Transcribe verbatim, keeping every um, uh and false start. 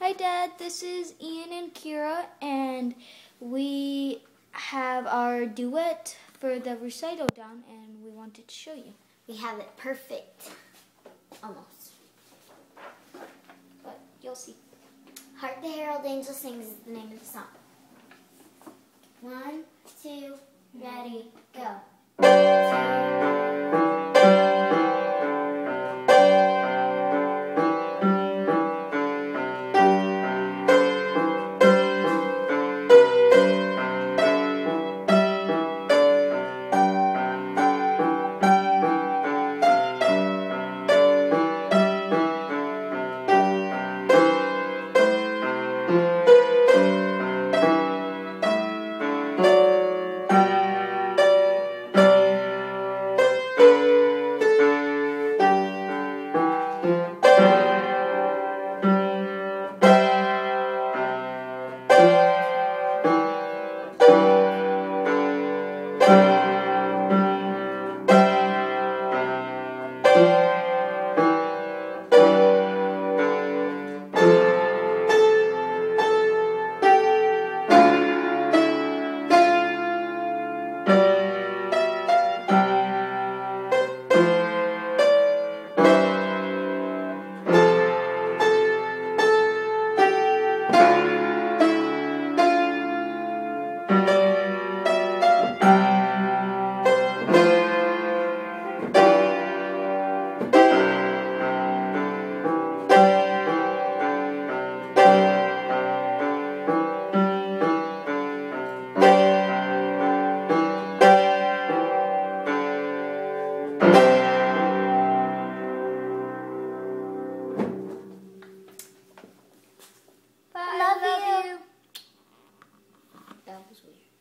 Hi Dad, this is Ian and Kira, and we have our duet for the recital down, and we wanted to show you. We have it perfect. Almost. But you'll see. Hark the Herald Angels Sings is the name of the song. One, two, ready, go. Bye, I love, love you. you. That was weird.